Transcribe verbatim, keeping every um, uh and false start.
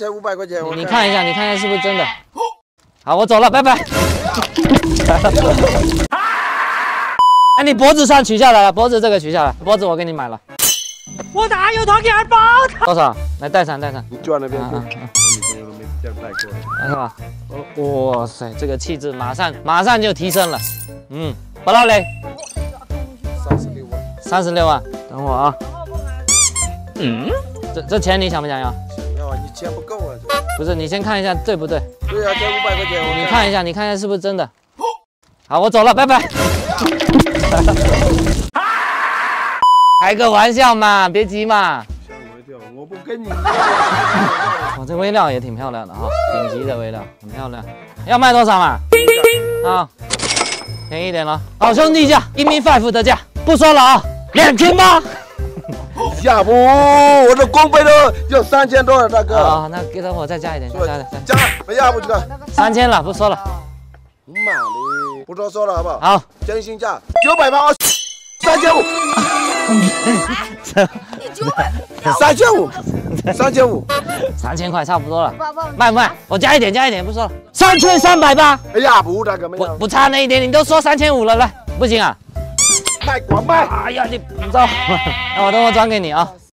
才五百块钱。 你看一下，你看一下是不是真的？好，我走了，拜拜。哎，你脖子上取下来了，脖子这个取下来，脖子我给你买了。我哪有团给二包？多少？来带上带上。 你转那边去。 啊啊啊我女朋友都没这样带过。 是吧？哇塞，这个气质马上马上就提升了。嗯，不到嘞。 三十六万。 三十六万，等我啊。嗯，这这钱你想不想要？ 想要啊，你钱不够啊。 不是，你先看一下对不对？ 对啊，才五百块钱。 你看一下，你看一下是不是真的？好，我走了，拜拜。开个玩笑嘛，别急嘛。 吓我一跳，我不跟你。 哦，这微料也挺漂亮的哈，顶级的微料，很漂亮。要卖多少嘛？啊，便宜一点了。好兄弟价 ，give me five 的价，不说了啊，两千八。 要不我的工费都要三千多了，大哥。 啊，那给等我再加一点，再加一点， 加，没要不这个三千了，不说了。 妈的，不多说了好不好？ 好， 真心价九百八，三千五。 你九百， 三千五，三千五， 三千块差不多了。卖不卖？我加一点，加一点，不说了。三千三百八。 哎呀，不大哥，没不有， 不差那一点，你都说三千五了，来，不行啊？ 卖广卖。 哎呀，你你知道，那我等我转给你啊。